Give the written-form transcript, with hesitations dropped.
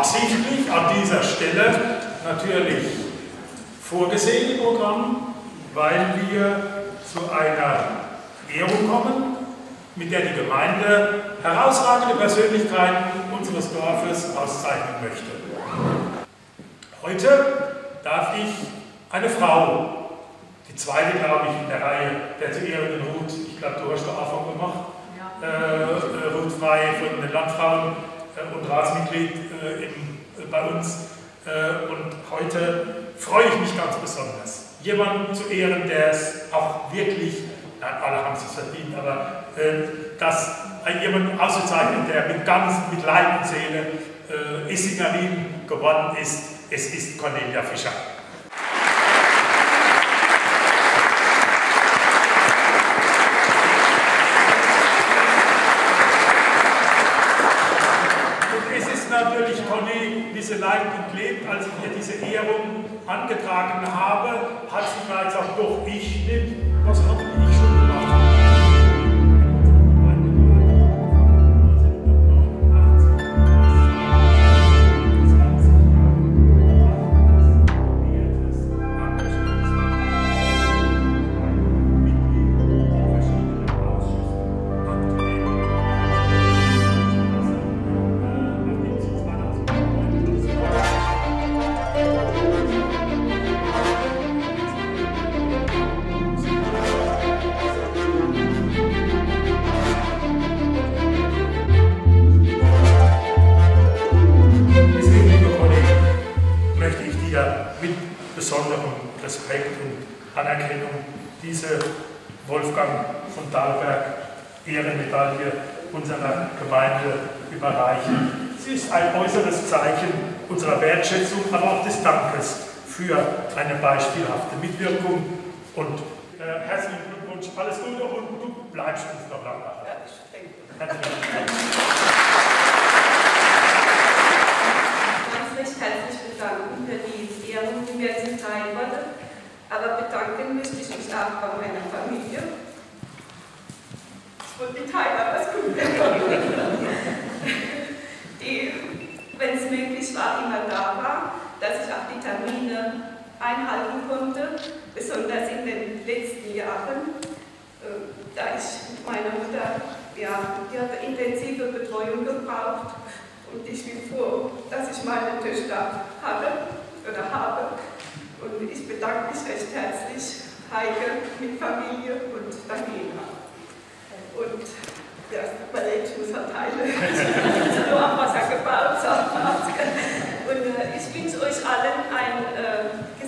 absichtlich an dieser Stelle natürlich vorgesehen im Programm, weil wir zu einer Ehrung kommen, mit der die Gemeinde herausragende Persönlichkeiten unseres Dorfes auszeichnen möchte. Heute darf ich eine Frau, die zweite, glaube ich, in der Reihe der zu ehrenden Ruth, ich glaube, du hast den Anfang gemacht, ja. Ruth Frey von den Landfrauen und Ratsmitglied bei uns. Und heute freue ich mich ganz besonders, jemanden zu ehren, der es auch wirklich, nein, alle haben es verdient, aber dass jemand auszuzeichnen, der mit Leib und Seele Essingerin geworden ist, es ist Cornelia Fischer. Natürlich Conny diese leidend und lebt, als ich ihr diese Ehrung angetragen habe, hat sie gleich gesagt, doch ich nicht. Was habe ich schon gemacht? Besonderem Respekt und Anerkennung diese Wolfgang von Dahlberg Ehrenmedaille unserer Gemeinde überreichen. Sie ist ein äußeres Zeichen unserer Wertschätzung, aber auch des Dankes für eine beispielhafte Mitwirkung und herzlichen Glückwunsch, alles Gute und du bleibst uns noch lange. Herzlichen Glückwunsch. Herzlich bedanken für die Ehrung, die mir zuteil wurde. Aber bedanken möchte ich mich auch bei meiner Familie. Und mit Heiler, was gut die, wenn es möglich war, immer da war, dass ich auch die Termine einhalten konnte, besonders in den letzten Jahren, da ich meine Mutter, ja, die hatte intensive Betreuung gebraucht. Und ich bin froh, dass ich meine Töchter hatte oder habe. Und ich bedanke mich recht herzlich, Heike mit Familie und Daniela. Und ja, überlegt, ich muss verteilen. Nur am Wasser gebaut. Und ich wünsche euch allen ein